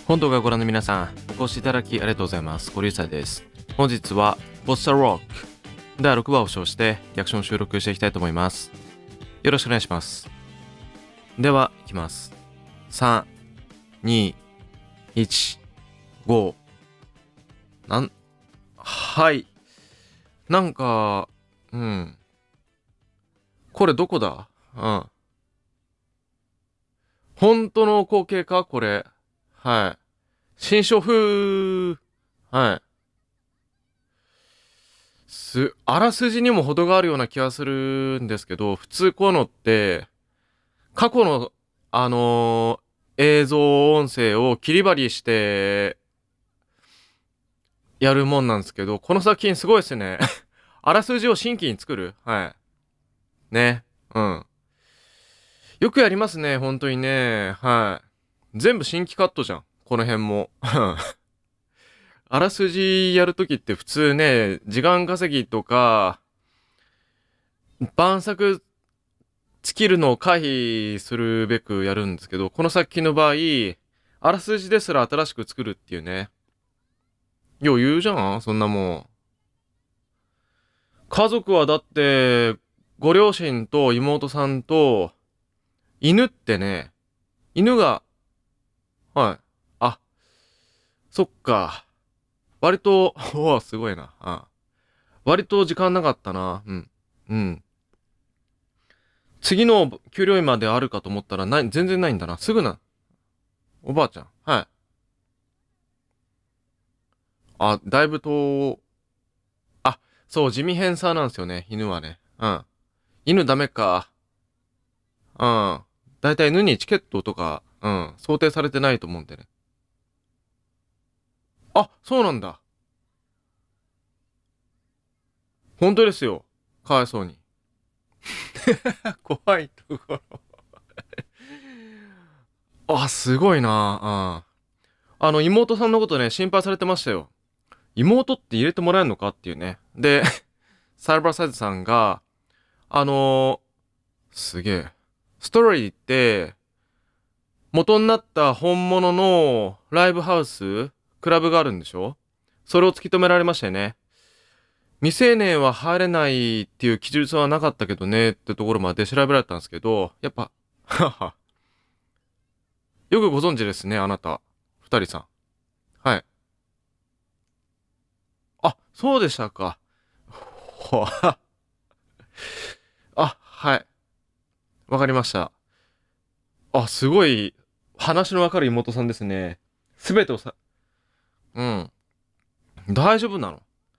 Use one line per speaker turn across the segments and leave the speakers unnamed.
本動画をご覧の皆さん、お越しいただきありがとうございます。ゴリュウサイです。本日は、ボッサロック第6話を称してリアクション収録していきたいと思います。よろしくお願いします。では、いきます。3、2、1、5。はい。なんか、これどこだ？本当の光景かこれ。はい。新書風。はい。あらすじにも程があるような気がするんですけど、普通こういうのって、過去の、映像音声を切り張りして、やるもんなんですけど、この作品すごいですね。あらすじを新規に作る。はい。ね。よくやりますね、本当にね。はい。全部新規カットじゃん。この辺も。あらすじやるときって普通ね、時間稼ぎとか、晩作尽きるのを回避するべくやるんですけど、この作品の場合、あらすじですら新しく作るっていうね。余裕じゃんそんなもん。家族はだって、ご両親と妹さんと、犬ってね、犬が、はい。あ、そっか。割と、おぉ、すごいな。割と時間なかったな。うん。次の給料日まであるかと思ったら全然ないんだな。すぐな。おばあちゃん。はい。だいぶそう、地味偏差なんですよね。犬はね。犬ダメか。だいたい犬にチケットとか、想定されてないと思うんでね。そうなんだ。本当ですよ。かわいそうに。怖いところ。すごいな。妹さんのことね、心配されてましたよ。妹って入れてもらえるのかっていうね。で、サイバーサイズさんが、すげえ。ストーリーって、元になった本物のライブハウス、クラブがあるんでしょ？それを突き止められましたよね。未成年は入れないっていう記述はなかったけどねってところまで調べられたんですけど、やっぱ、はは。よくご存知ですね、あなた。二人さん。はい。そうでしたか。ほわ。はい。わかりました。すごい、話のわかる妹さんですね。すべてをうん。大丈夫なの？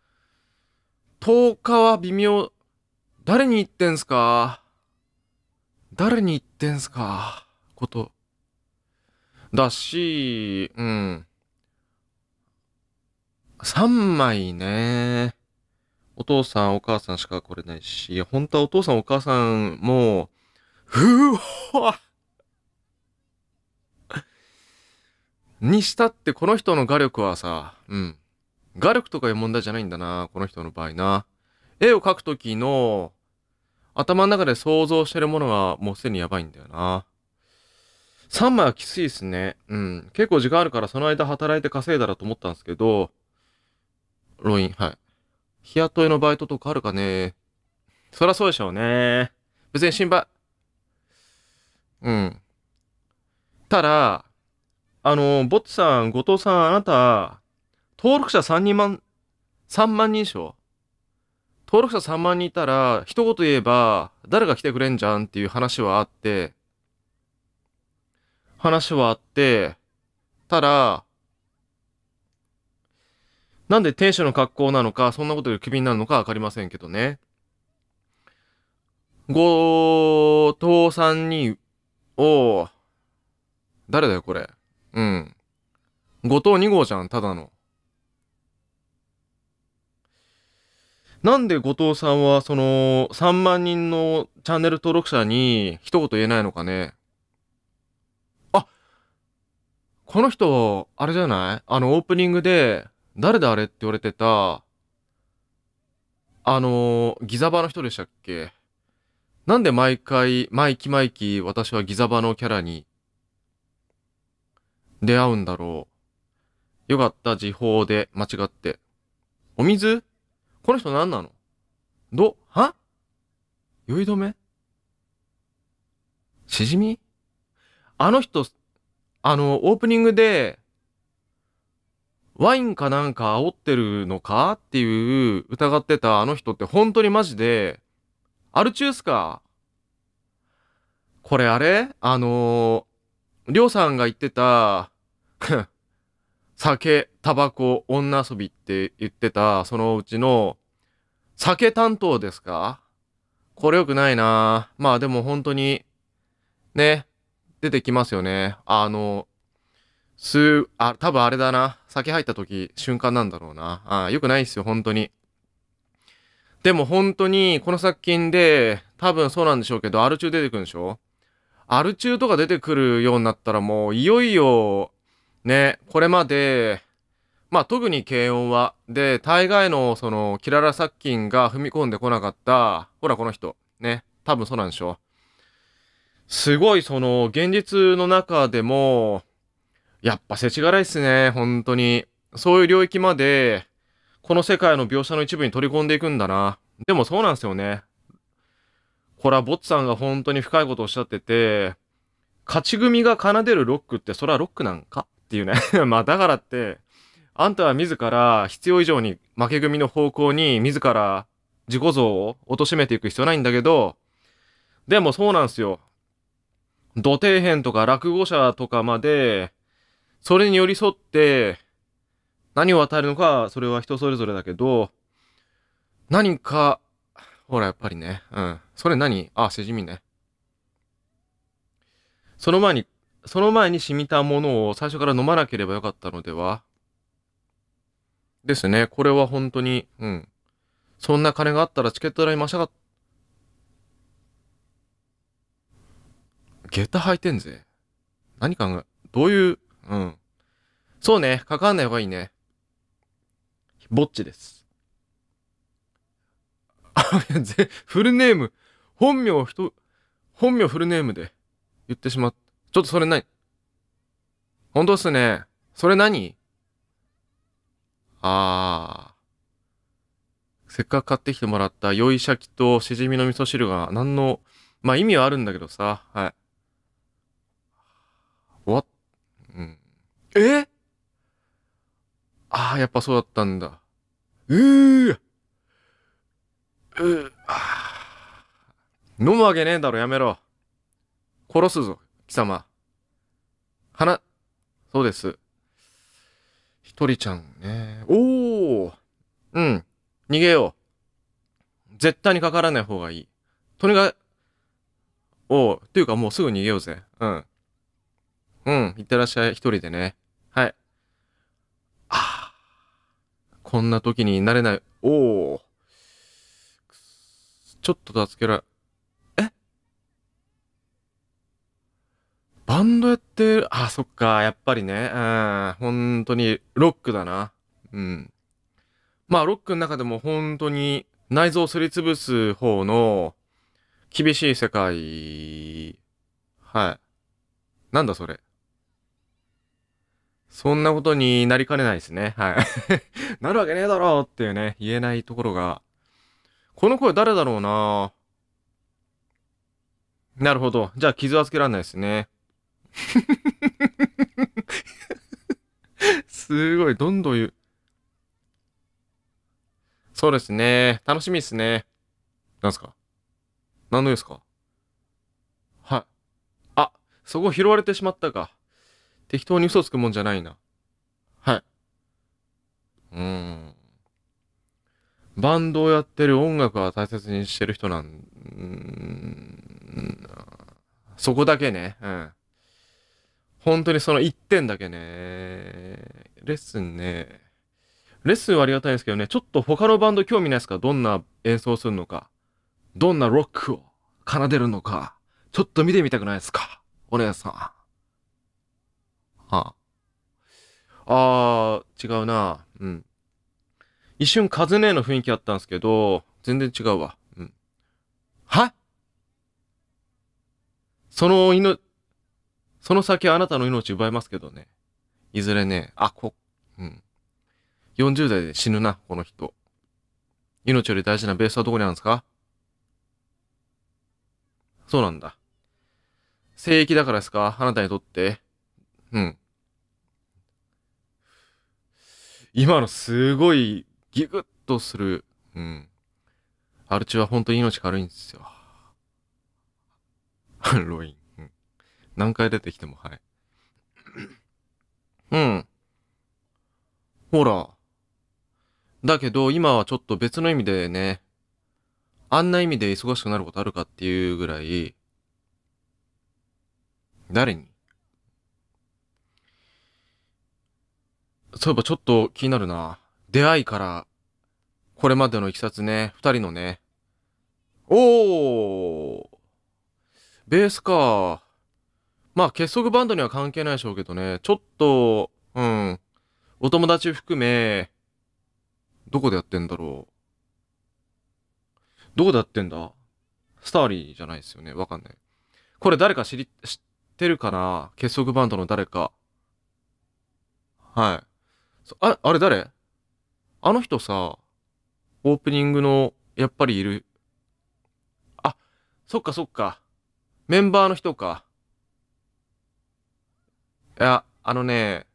10 日は微妙。誰に言ってんすか？誰に言ってんすか？こと。だし、3枚ね。お父さんお母さんしか来れないし、本当はお父さんお母さんも、ふわにしたってこの人の画力はさ、画力とかいう問題じゃないんだな、この人の場合な。絵を描くときの頭の中で想像してるものがもうすでにやばいんだよな。3枚はきついですね。結構時間あるからその間働いて稼いだらと思ったんですけど、ロイン、はい。日雇いのバイトとかあるかね。そりゃそうでしょうね。別に心配。ただ、ボッツさん、後藤さん、あなた、登録者3万人でしょ？登録者3万人いたら、一言言えば、誰が来てくれんじゃんっていう話はあって、ただ、なんで店主の格好なのか、そんなことでクビになるのかわかりませんけどね。後藤さんに、誰だよこれ。後藤2号じゃん、ただの。なんで後藤さんは、3万人のチャンネル登録者に一言言えないのかね。この人、あれじゃない？オープニングで、誰だあれって言われてた、ギザバの人でしたっけ？なんで毎回、毎期私はギザバのキャラに出会うんだろよかった、時報で間違って。お水この人何なのは酔い止めしじみあの人、オープニングで、ワインかなんか煽ってるのかっていう疑ってたあの人って本当にマジで、アル中っすか？これあれりょうさんが言ってた、酒、タバコ、女遊びって言ってた、そのうちの、酒担当ですか？これ良くないな。まあでも本当に、ね、出てきますよね。多分あれだな。酒入った時、瞬間なんだろうな。良くないっすよ、本当に。でも本当に、この作品で、多分そうなんでしょうけど、アル中出てくるんでしょ？アル中とか出てくるようになったらもう、いよいよ、ね、これまで、まあ特に軽音は、で、大概のその、キララ殺菌が踏み込んでこなかった、ほらこの人、ね、多分そうなんでしょ？すごいその、現実の中でも、やっぱ世知辛いっすね、本当に。そういう領域まで、この世界の描写の一部に取り込んでいくんだな。でもそうなんですよね。これはボッツさんが本当に深いことをおっしゃってて、勝ち組が奏でるロックってそれはロックなんかっていうね。まあだからって、あんたは自ら必要以上に負け組の方向に自ら自己像を貶めていく必要ないんだけど、でもそうなんすよ。土底辺とか落語者とかまで、それに寄り添って、何を与えるのか、それは人それぞれだけど、何か、ほら、やっぱりね、うん。それ何しじみね。その前に、その前に染みたものを最初から飲まなければよかったのではですね。これは本当に、うん。そんな金があったらチケット代増しが、下駄履いてんぜ。何考え、どういう、うん。そうね、かかんない方がいいね。ぼっちです。フルネーム、本名人、本名フルネームで言ってしまった。ちょっとそれ何？本当っすね。それ何？あせっかく買ってきてもらった酔いシャキとしじみの味噌汁が何の、まあ意味はあるんだけどさ。はい。終わっ、うん。えやっぱそうだったんだ。う飲むわけねえだろ、やめろ。殺すぞ、貴様。花、そうです。ひとりちゃんね。うん。逃げよう。絶対にかからない方がいい。とにかく、っていうかもうすぐ逃げようぜ。うん。うん。いってらっしゃい、一人でね。はい。あこんな時になれない。ちょっと助けられ、バンドやってる、そっか、やっぱりね。うん。本当に、ロックだな。うん。まあ、ロックの中でも本当に内臓をすりつぶす方の厳しい世界。はい。なんだそれ。そんなことになりかねないですね。はい。なるわけねえだろっていうね、言えないところが。この声誰だろうな。なるほど。じゃあ傷はつけらんないですね。すごい、どんどん言う。そうですね。楽しみですね。なんすか？何のですか？はい。あ、そこ拾われてしまったか。適当に嘘つくもんじゃないな。はい。うーん。バンドをやってる音楽は大切にしてる人そこだけね。うん。本当にその一点だけね。レッスンね。レッスンはありがたいですけどね、ちょっと他のバンド興味ないですか？どんな演奏するのか。どんなロックを奏でるのか。ちょっと見てみたくないですか？お姉さん。違うな。うん。一瞬カズネーの雰囲気あったんですけど、全然違うわ。うん。はそのその先あなたの命奪いますけどね。いずれね、 うん。40代で死ぬな、この人。命より大事なベースはどこにあるんですか？そうなんだ。聖域だからですか、あなたにとって。うん。今のすごいギグッとする。うん。アル中は本当に命軽いんですよ。ロイン。うん。何回出てきても、はい。うん。ほら。だけど、今はちょっと別の意味でね、あんな意味で忙しくなることあるかっていうぐらい、誰に？そういえばちょっと気になるな。出会いから、これまでのいきさつね、二人のね。おー、ベースか。まあ、結束バンドには関係ないでしょうけどね、ちょっと、うん、お友達含め、どこでやってんだろう。どこでやってんだ？スターリーじゃないですよね。わかんない。これ誰か知ってるかな？結束バンドの誰か。はい。あれ誰？あの人さ、オープニングの、やっぱりいる。あ、そっかそっか。メンバーの人か。いや、あのね、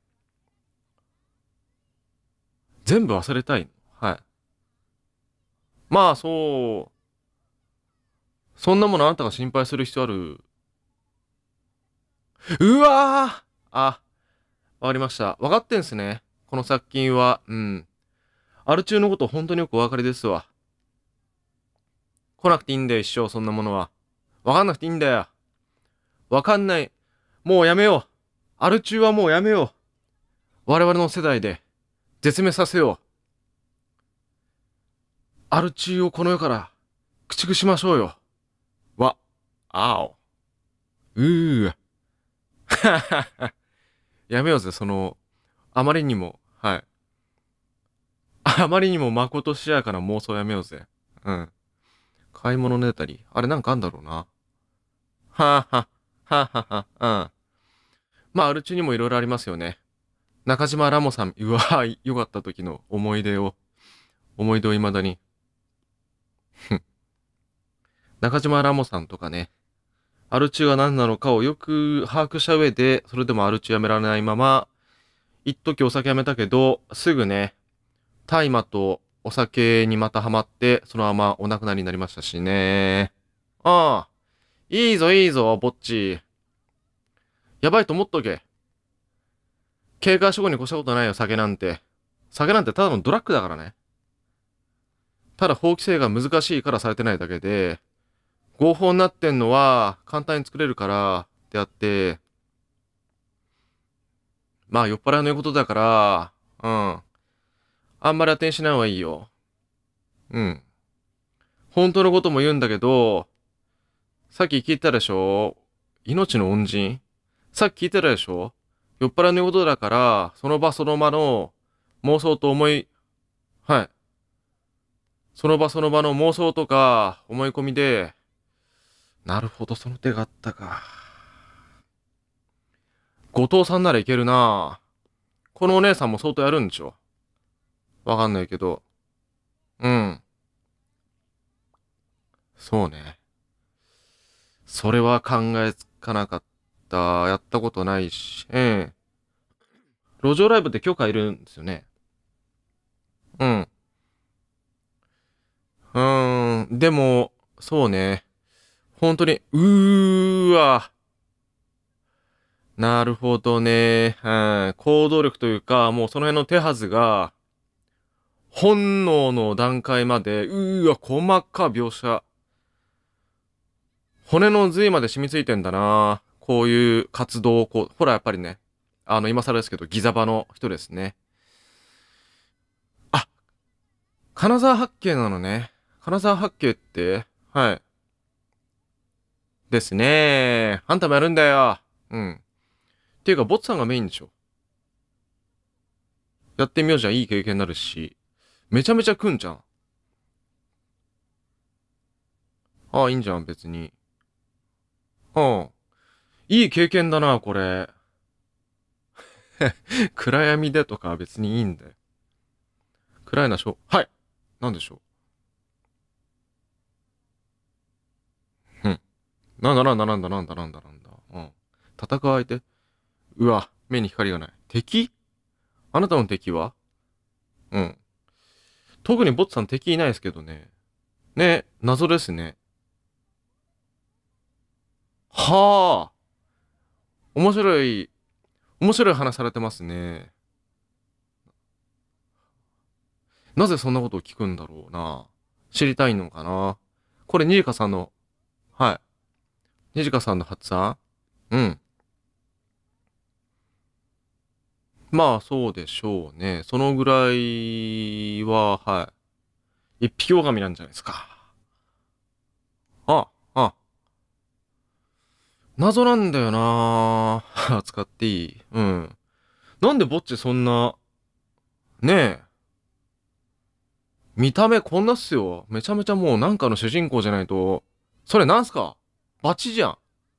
全部忘れたいの。はい。まあ、そう。そんなものあなたが心配する必要ある？うわー、あ、わかりました。わかってんすね。この作品は。うん。アル中のこと本当によくお分かりですわ。来なくていいんだよ、一生、そんなものは。わかんなくていいんだよ。わかんない。もうやめよう。アル中はもうやめよう。我々の世代で、絶滅させよう。アル中をこの世から、駆逐しましょうよ。わ、あお。うーわ。ははは。やめようぜ、あまりにも、はい。あまりにもまことしやかな妄想やめようぜ。うん。買い物ねたり、あれなんかあんだろうな。はぁは、はぁはは、うん。まあ、アル中にもいろいろありますよね。中島ラモさん、うわぁ、よかった時の思い出を未だに。中島ラモさんとかね、アル中が何なのかをよく把握した上で、それでもアル中やめられないまま、一時お酒やめたけど、すぐね、大麻とお酒にまたハマって、そのままお亡くなりになりましたしね。ああ、いいぞいいぞ、ぼっち。やばいと思っとけ。警戒処方に越したことないよ、酒なんて。酒なんてただのドラッグだからね。ただ法規制が難しいからされてないだけで、合法になってんのは簡単に作れるからってあって、まあ酔っ払いの言うことだから、うん。あんまり当てにしない方がいいよ。うん。本当のことも言うんだけど、さっき聞いたでしょ？命の恩人？さっき聞いたでしょ？酔っ払いの言うことだから、その場その場の妄想と思い、はい。その場その場の妄想とか思い込みで、なるほど、その手があったか。後藤さんならいけるな。このお姉さんも相当やるんでしょ？わかんないけど。うん。そうね。それは考えつかなかった。やったことないし。ええ。路上ライブって許可いるんですよね。うん。でも、そうね。本当に、なるほどね。はい。行動力というか、もうその辺の手はずが、本能の段階まで、細か描写。骨の髄まで染みついてんだな。こういう活動をほらやっぱりね、今更ですけど、ギザバの人ですね。あ、金沢八景なのね。金沢八景って、はい。ですね。あんたもやるんだよ。うん。っていうか、ボツさんがメインでしょ。やってみようじゃん、いい経験になるし。めちゃめちゃ食うんじゃん。ああ、いいんじゃん、別に。うん。いい経験だな、これ。 暗闇でとかは別にいいんだよ。暗いなはい。なんでしょう。うん。なんだ。うん。戦う相手。うわ、目に光がない。敵。あなたの敵は？うん。特にボッツさん敵いないですけどね。ね、謎ですね。はあ。面白い、面白い話されてますね。なぜそんなことを聞くんだろうな。知りたいのかな。これ、ニジカさんの、はい。ニジカさんの発案。うん。まあ、そうでしょうね。そのぐらいは、はい。一匹狼なんじゃないですか。あ、あ、謎なんだよな。使っていい？うん。なんでぼっちそんな、ねえ、見た目こんなっすよ。めちゃめちゃもうなんかの主人公じゃないと。それなんすか？バチじゃん。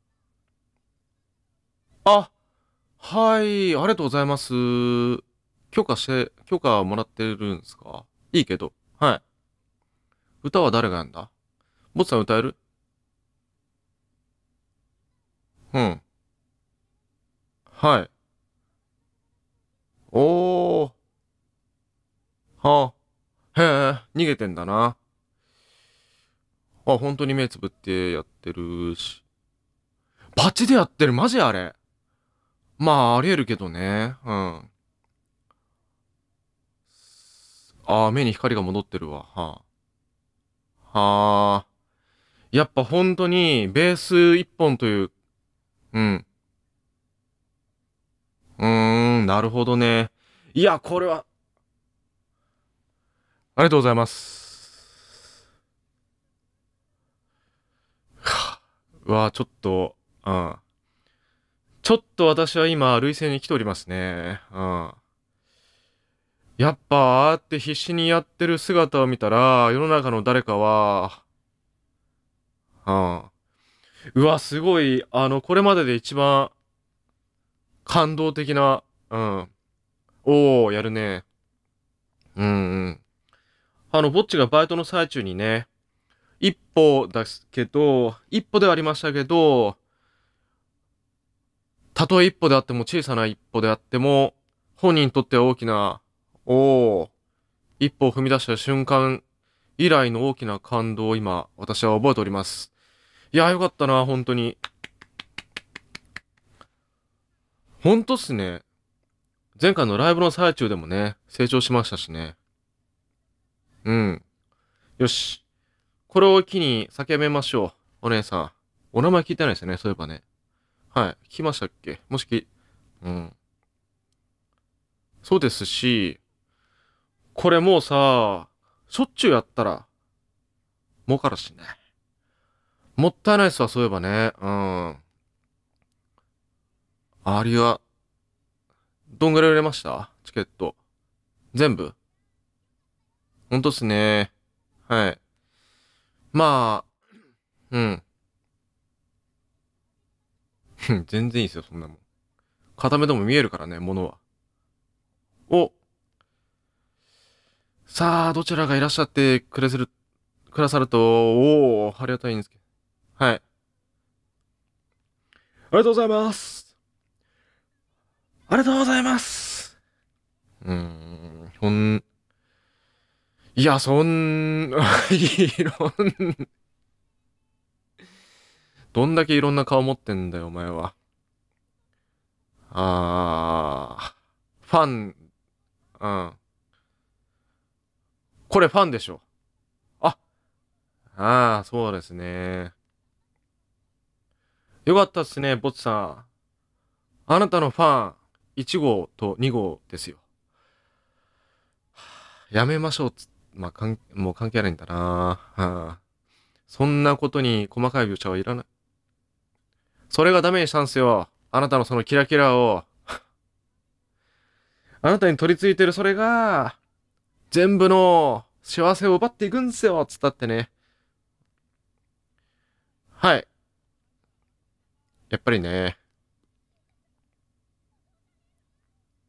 あ、はい、ありがとうございます。許可もらってるんですか？いいけど。はい。歌は誰がやんだ？ボツさん歌える？うん。はい。おー。はあ。へえ、逃げてんだな。あ、本当に目つぶってやってるし。バチでやってる、マジあれ。まあ、あり得るけどね。うん。ああ、目に光が戻ってるわ。はあ。はあ。やっぱ本当に、ベース一本という、うん。なるほどね。いや、これは、ありがとうございます。はあうわ、ちょっと、うん。ちょっと私は今、累戦に来ておりますね。うん。やっぱ、ああやって必死にやってる姿を見たら、世の中の誰かは、うん。うわ、すごい、これまでで一番感動的な、うん。おー、やるね。うんうん。ぼっちがバイトの最中にね、一歩ですけど、一歩ではありましたけど、たとえ一歩であっても小さな一歩であっても、本人にとっては大きな、おー、一歩を踏み出した瞬間以来の大きな感動を今、私は覚えております。いやーよかったな、本当に。本当っすね。前回のライブの最中でもね、成長しましたしね。うん。よし。これを機に酒やめましょう。お姉さん。お名前聞いてないですよね、そういえばね。はい。聞きましたっけ？もしき、うん。そうですし、これもうさ、しょっちゅうやったら、儲かるしね。もったいないっすわ、そういえばね。うん。ありは、どんぐらい売れました？チケット。全部？ほんとっすね。はい。まあ、うん。全然いいっすよ、そんなもん。片目でも見えるからね、ものは。お、さあ、どちらがいらっしゃってくださると、おー、ありがたいんですけど。はい。ありがとうございます。ありがとうございます。いや、いろん、どんだけいろんな顔持ってんだよ、お前は。ファン、うん。これファンでしょ。あ、そうですね。よかったっすね、ボツさん。あなたのファン、1号と2号ですよ。やめましょうまあ、もう関係ないんだな。そんなことに細かい描写はいらない。それがダメにしたんすよ。あなたのそのキラキラを。あなたに取り付いてるそれが、全部の幸せを奪っていくんすよ。つったってね。はい。やっぱりね。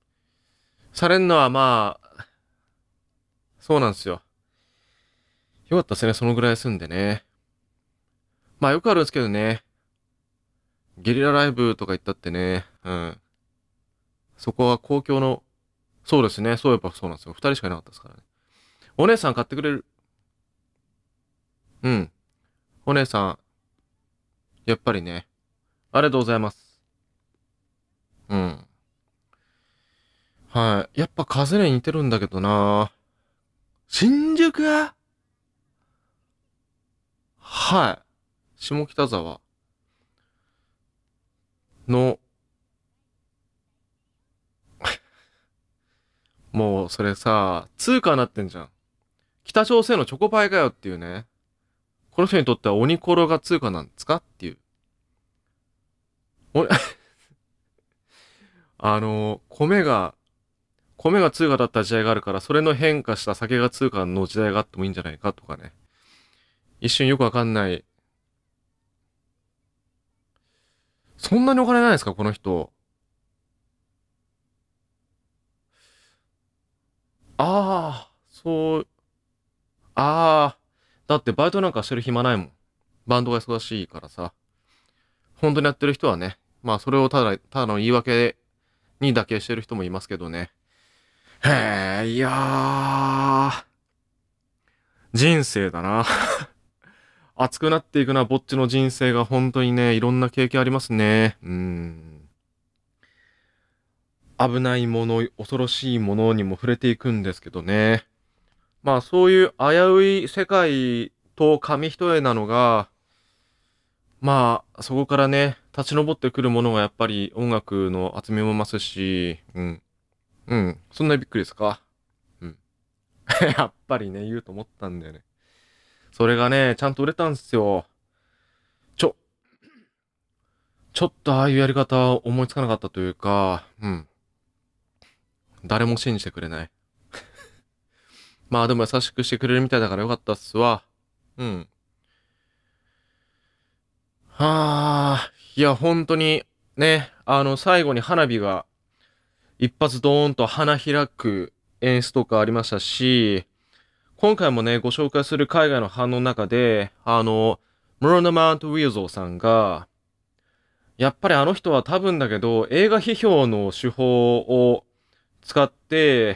されんのはまあ、そうなんですよ。よかったですね、そのぐらい住んでね。まあよくあるんですけどね。ゲリラライブとか行ったってね、うん。そこは公共の、そうですね、そういえばそうなんですよ。二人しかいなかったですからね。お姉さん買ってくれる。うん。お姉さん、やっぱりね。ありがとうございます。うん。はい。やっぱ風に似てるんだけどな。新宿はい。下北沢の、もうそれさ、通貨になってんじゃん。北朝鮮のチョコパイかよっていうね。この人にとっては鬼コロが通貨なんですかっていう。お米が通貨だった時代があるから、それの変化した酒が通貨の時代があってもいいんじゃないかとかね。一瞬よくわかんない。そんなにお金ないですかこの人。ああ、そう、ああ、だってバイトなんかしてる暇ないもん。バンドが忙しいからさ。本当にやってる人はね、まあそれをただの言い訳にだけしてる人もいますけどね。へえ、いやー、人生だな。熱くなっていくな、ぼっちの人生が本当にね、いろんな経験ありますね。危ないもの、恐ろしいものにも触れていくんですけどね。まあそういう危うい世界と紙一重なのが、まあそこからね、立ち上ってくるものがやっぱり音楽の厚みも増すし、うん。うん。そんなにびっくりですか？うん。やっぱりね、言うと思ったんだよね。それがね、ちゃんと売れたんすよ。ちょ、ちょっとああいうやり方思いつかなかったというか、うん。誰も信じてくれない。まあでも優しくしてくれるみたいだからよかったっすわ。うん。はあ、いや、本当に、ね、最後に花火が一発ドーンと花開く演出とかありましたし、今回もね、ご紹介する海外の反応の中で、ムロナ・マウント・ウィルゾーさんが、やっぱりあの人は多分だけど、映画批評の手法を使って、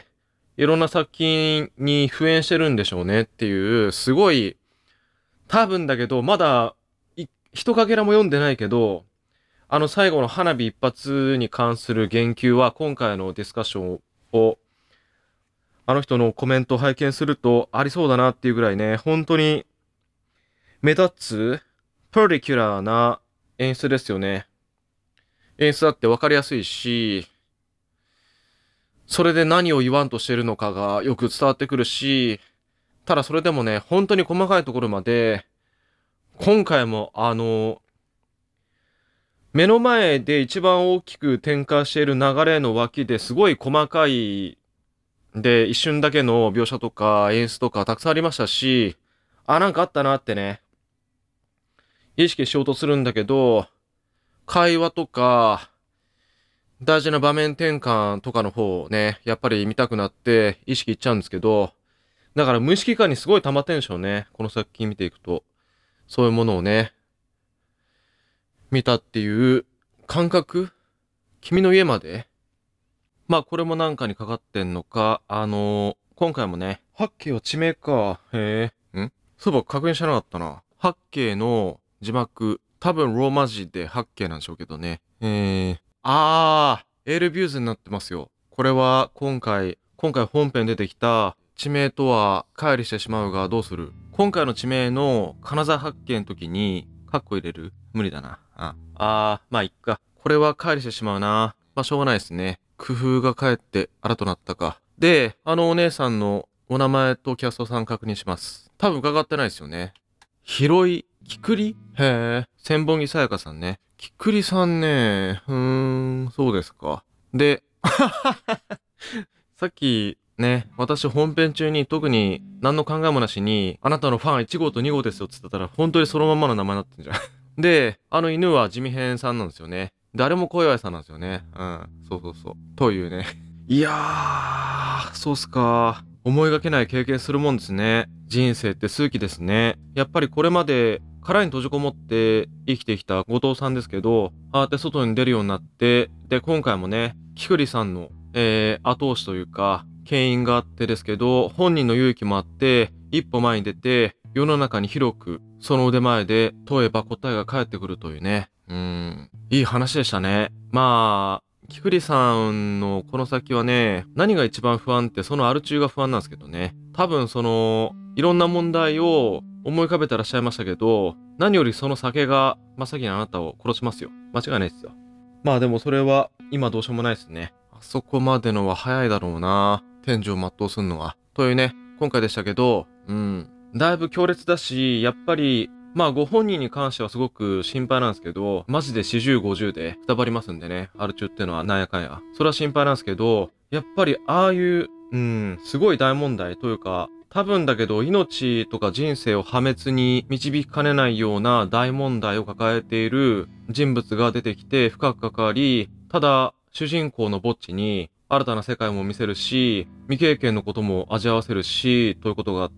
いろんな作品に付演してるんでしょうねっていう、すごい、多分だけど、まだ、一かけらも読んでないけど、最後の花火一発に関する言及は、今回のディスカッションを、あの人のコメントを拝見すると、ありそうだなっていうぐらいね、本当に、目立つ、パリキュラーな演出ですよね。演出だって分かりやすいし、それで何を言わんとしてるのかがよく伝わってくるし、ただそれでもね、本当に細かいところまで、今回も目の前で一番大きく展開している流れの脇ですごい細かい、で、一瞬だけの描写とか演出とかたくさんありましたし、あ、なんかあったなってね、意識しようとするんだけど、会話とか、大事な場面転換とかの方をね、やっぱり見たくなって意識いっちゃうんですけど、だから無意識化にすごい溜まってんでしょうね。この作品見ていくと。そういうものをね、見たっていう感覚君の家までまあこれもなんかにかかってんのか、今回もね、八景は地名か。へえ。そういえば確認しなかったな。八景の字幕、多分ローマ字で八景なんでしょうけどね。エールビューズになってますよ。これは今回本編出てきた地名とは乖離してしまうがどうする？今回の地名の金沢八景の時に、カッコ入れる？無理だな。まあいっか。これは乖離してしまうな。まあしょうがないですね。工夫がかえって新となったか。で、お姉さんのお名前とキャストさん確認します。多分伺ってないですよね。広い、きくりへえ、千本木さやかさんね。きくりさんね、そうですか。で、さっきね、私本編中に特に何の考えもなしに、あなたのファン1号と2号ですよって言ってたら、本当にそのまんまの名前になってんじゃん。で、犬は地味編さんなんですよね。誰も小祝さんなんですよね。そうそうそう。というね、 いやー、そうっすか。思いがけない経験するもんですね。人生って数奇ですね。やっぱりこれまで殻に閉じこもって生きてきた後藤さんですけど、ああやって外に出るようになって、で、今回もね、キクリさんの、後押しというか、牽引があってですけど、本人の勇気もあって、一歩前に出て、世の中に広く、その腕前で問えば答えが返ってくるというね。いい話でしたね。まあ、キクリさんのこの先はね、何が一番不安ってそのアル中が不安なんですけどね。多分いろんな問題を思い浮かべてらっしゃいましたけど、何よりその酒が真っ先にあなたを殺しますよ。間違いないですよ。まあでもそれは今どうしようもないですね。あそこまでのは早いだろうな。天寿を全うするのは。というね、今回でしたけど、だいぶ強烈だし、やっぱりまあご本人に関してはすごく心配なんですけど、マジで40、50でくたばりますんでね、アル中っていうのはなんやかんや。それは心配なんですけど、やっぱりああいう、すごい大問題というか、多分だけど命とか人生を破滅に導きかねないような大問題を抱えている人物が出てきて深く関わり、ただ主人公のぼっちに新たな世界も見せるし、未経験のことも味合わせるし、ということがあって、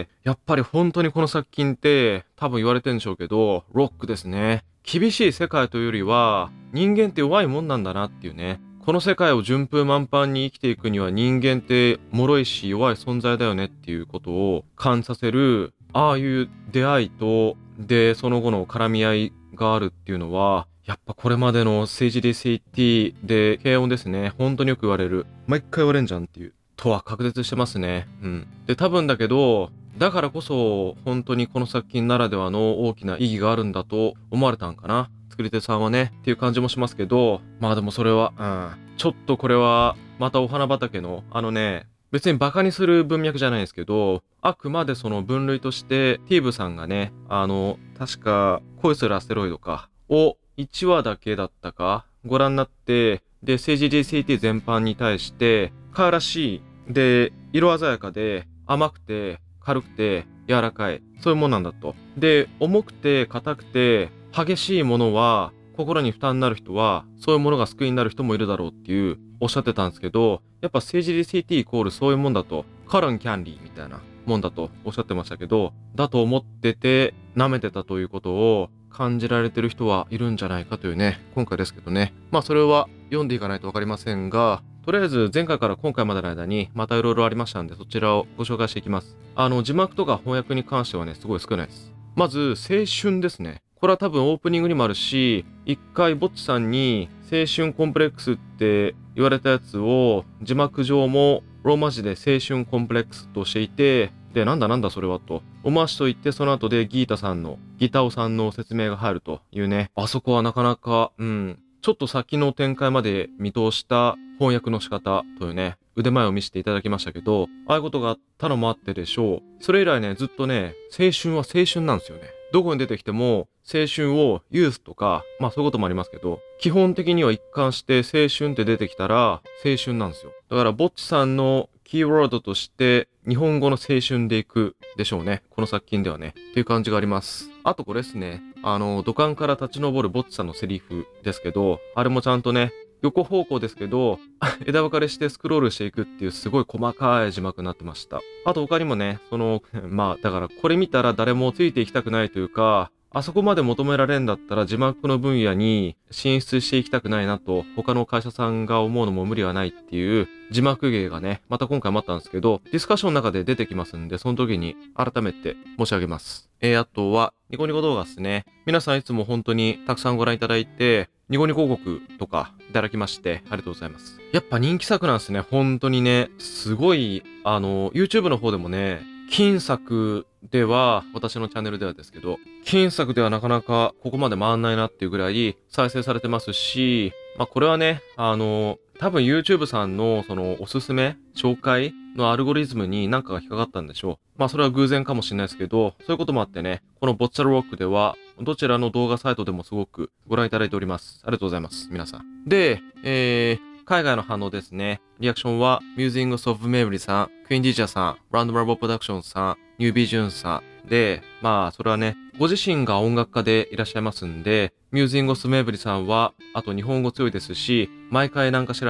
やっぱり本当にこの作品って多分言われてるんでしょうけど、ロックですね。厳しい世界というよりは、人間って弱いもんなんだなっていうね。この世界を順風満帆に生きていくには人間って脆いし弱い存在だよねっていうことを感じさせる、ああいう出会いと、で、その後の絡み合いがあるっていうのは、やっぱこれまでの政治で CT で軽音ですね。本当によく言われる。毎回言われんじゃんっていう。とは確実してますね。で、多分だけど、だからこそ本当にこの作品ならではの大きな意義があるんだと思われたんかな。作り手さんはね、っていう感じもしますけど、まあでもそれは、ちょっとこれは、またお花畑の、別にバカにする文脈じゃないですけど、あくまでその分類として、ティーブさんがね、確か、恋するアステロイドか、を1話だけだったか、ご覧になって、で、政治 DCT 全般に対して、可愛らしい、で、色鮮やかで、甘くて、軽くて、柔らかい、そういうもんなんだと。で、重くて、硬くて、激しいものは、心に負担になる人は、そういうものが救いになる人もいるだろうっていう、おっしゃってたんですけど、やっぱ政治 DCT イコールそういうもんだと、カランキャンディーみたいなもんだとおっしゃってましたけど、だと思ってて、舐めてたということを感じられてる人はいるんじゃないかというね、今回ですけどね。まあそれは読んでいかないとわかりませんが、とりあえず前回から今回までの間にまたいろいろありましたんで、そちらをご紹介していきます。字幕とか翻訳に関してはね、すごい少ないです。まず、青春ですね。これは多分オープニングにもあるし、一回ぼっちさんに青春コンプレックスって言われたやつを字幕上もローマ字で青春コンプレックスとしていて、で、なんだそれはと思わしと言って、その後でギータオさんの説明が入るというね。あそこはなかなか、ちょっと先の展開まで見通した翻訳の仕方というね、腕前を見せていただきましたけど、ああいうことがあったのもあってでしょう。それ以来ね、ずっとね、青春は青春なんですよね。どこに出てきても、青春をユースとか、まあそういうこともありますけど、基本的には一貫して青春って出てきたら、青春なんですよ。だから、ぼっちさんのキーワードとして、日本語の青春でいくでしょうね。この作品ではね。っていう感じがあります。あとこれですね。土管から立ち上るぼっちさんのセリフですけど、あれもちゃんとね、横方向ですけど、枝分かれしてスクロールしていくっていうすごい細かい字幕になってました。あと他にもね、まあだからこれ見たら誰もついていきたくないというか、あそこまで求められるんだったら字幕の分野に進出していきたくないなと他の会社さんが思うのも無理はないっていう字幕芸がね、また今回もあったんですけど、ディスカッションの中で出てきますんで、その時に改めて申し上げます。あとはニコニコ動画ですね。皆さんいつも本当にたくさんご覧いただいて、ニコニコ広告とかいただきましてありがとうございます。やっぱ人気作なんですね。本当にね、すごい、YouTube の方でもね、金作では、私のチャンネルではですけど、金作ではなかなかここまで回んないなっていうぐらい再生されてますし、まあこれはね、多分 YouTube さんのそのおすすめ、紹介のアルゴリズムに何かが引っかかったんでしょう。まあそれは偶然かもしれないですけど、そういうこともあってね、このボッチャルロックでは、どちらの動画サイトでもすごくご覧いただいております。ありがとうございます。皆さん。で、海外の反応ですね。リアクションは、Musings of Memory さん、クイーンディジャさん、ランドマーボープロダクションさん、ニュービジュンさんで、まあ、それはね、ご自身が音楽家でいらっしゃいますんで、Musings of Memory さんは、あと日本語強いですし、毎回何かしらね、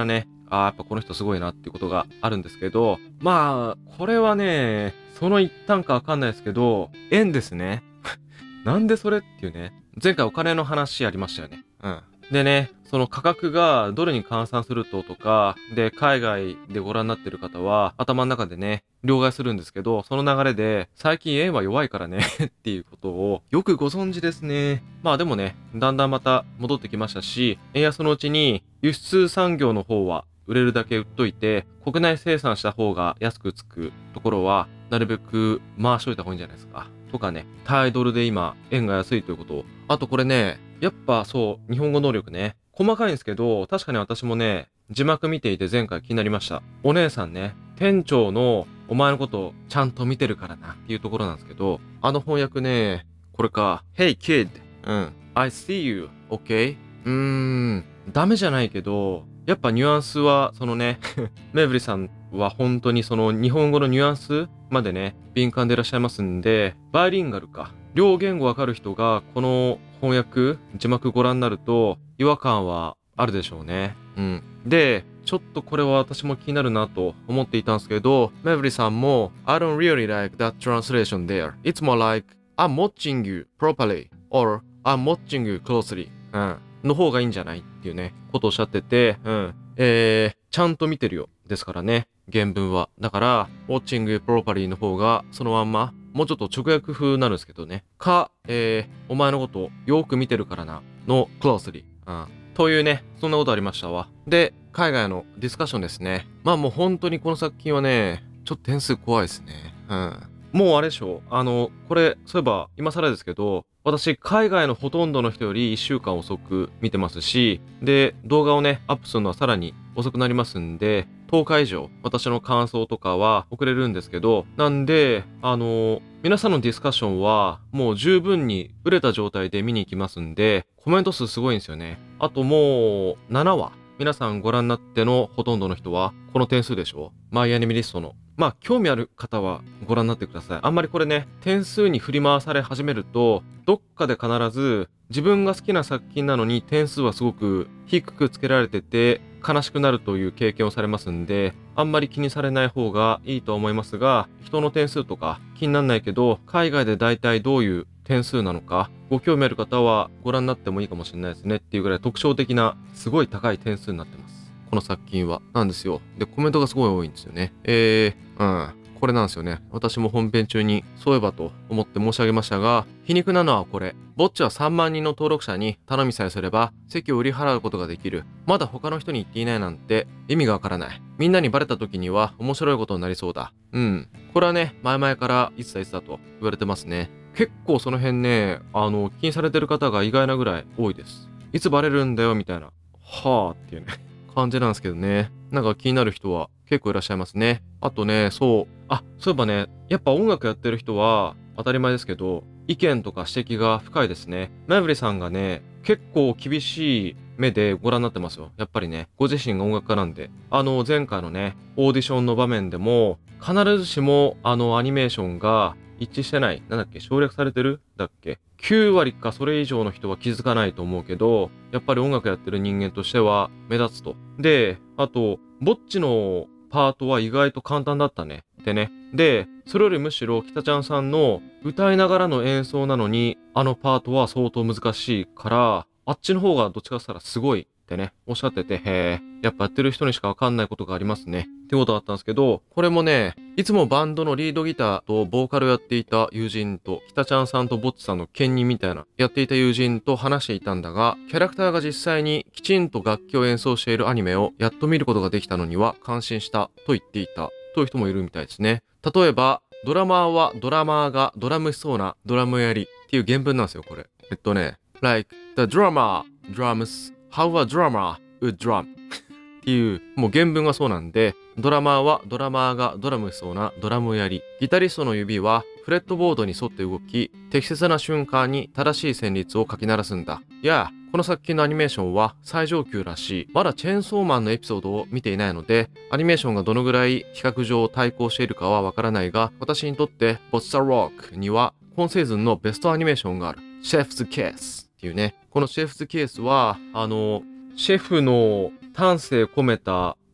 やっぱこの人すごいなっていうことがあるんですけど、まあ、これはね、その一端かわかんないですけど、円ですね。なんでそれっていうね。前回お金の話ありましたよね。うん。でね、その価格がドルに換算するとか、で、海外でご覧になってる方は頭の中でね、両替するんですけど、その流れで、最近円は弱いからねっていうことをよくご存知ですね。まあでもね、だんだんまた戻ってきましたし、円安のうちに輸出産業の方は売れるだけ売っといて、国内生産した方が安くつくところは、なるべく回しといた方がいいんじゃないですか。とかね、タイドルで今、円が安いということを。あとこれね、やっぱそう、日本語能力ね。細かいんですけど、確かに私もね、字幕見ていて前回気になりました。お姉さんね、店長のお前のことちゃんと見てるからなっていうところなんですけど、あの翻訳ね、これか。Hey kid! うん。I see you. Okay? ダメじゃないけど、やっぱニュアンスは、そのね、メイブリさんは本当にその日本語のニュアンスまでね、敏感でいらっしゃいますんで、バイリンガルか。両言語わかる人が、この翻訳、字幕ご覧になると、違和感はあるでしょうね。うん。で、ちょっとこれは私も気になるなと思っていたんですけど、メイブリさんも、I don't really like that translation there. It's more like, I'm watching you properly, or I'm watching you closely. うん。の方がいいんじゃないっていうね、ことをおっしゃってて、うん。ちゃんと見てるよ。ですからね、原文は。だから、watching you properly の方が、そのまんま、もうちょっと直訳風になるんですけどね。お前のことよく見てるからな、の closely。うん。というね、そんなことありましたわ。で、海外のディスカッションですね。まあもう本当にこの作品はね、ちょっと点数怖いですね。うん。もうあれでしょ。これ、そういえば、今更ですけど、私、海外のほとんどの人より1週間遅く見てますし、で、動画をね、アップするのはさらに遅くなりますんで、10日以上、私の感想とかは遅れるんですけど、なんで、皆さんのディスカッションは、もう十分に売れた状態で見に行きますんで、コメント数すごいんですよね。あともう、7話。皆さんご覧になってのほとんどの人は、この点数でしょ？マイアニメリストの。まあ、興味ある方はご覧になってください。あんまりこれね、点数に振り回され始めると、どっかで必ず自分が好きな作品なのに点数はすごく低くつけられてて悲しくなるという経験をされますんで、あんまり気にされない方がいいと思いますが、人の点数とか気にならないけど、海外で大体どういう点数なのか、ご興味ある方はご覧になってもいいかもしれないですねっていうぐらい特徴的なすごい高い点数になってます。この作品は。なんですよ。で、コメントがすごい多いんですよね。これなんですよね。私も本編中にそういえばと思って申し上げましたが、皮肉なのはこれ。ぼっちは3万人の登録者に頼みさえすれば席を売り払うことができる。まだ他の人に言っていないなんて意味がわからない。みんなにバレた時には面白いことになりそうだ。うん。これはね、前々からいつだと言われてますね。結構その辺ね、気にされてる方が意外なぐらい多いです。いつバレるんだよみたいな。はぁっていうね。感じなんですけどね。なんか気になる人は結構いらっしゃいますね。あとね、そういえばね、やっぱ音楽やってる人は当たり前ですけど、意見とか指摘が深いですね。マイブリさんがね、結構厳しい目でご覧になってますよ。やっぱりね、ご自身が音楽家なんで。前回のね、オーディションの場面でも、必ずしもアニメーションが一致してない。なんだっけ、省略されてるだっけ。9割かそれ以上の人は気づかないと思うけど、やっぱり音楽やってる人間としては目立つと。で、あと、ぼっちのパートは意外と簡単だったね。ってね。で、それよりむしろ北ちゃんさんの歌いながらの演奏なのに、あのパートは相当難しいから、あっちの方がどっちかって言ったらすごいってね、おっしゃってて、へえ、やっぱやってる人にしかわかんないことがありますね。ってことだったんですけど、これもね、いつもバンドのリードギターとボーカルをやっていた友人と、北ちゃんさんとぼっちさんの兼任みたいな、やっていた友人と話していたんだが、キャラクターが実際にきちんと楽器を演奏しているアニメをやっと見ることができたのには感心したと言っていたという人もいるみたいですね。例えば、ドラマーはドラマーがドラムしそうなドラムやりっていう原文なんですよ、これ。like, the drummer drums how a drummer would drum っていう、もう原文がそうなんで、ドラマーはドラマーがドラムしそうなドラムやり。ギタリストの指はフレットボードに沿って動き、適切な瞬間に正しい旋律をかき鳴らすんだ。この作品のアニメーションは最上級らしい。まだチェーンソーマンのエピソードを見ていないので、アニメーションがどのぐらい比較上対抗しているかはわからないが、私にとってボッチャロックには今シーズンのベストアニメーションがある。シェフズケースっていうね。このシェフズケースは、シェフの丹精込めた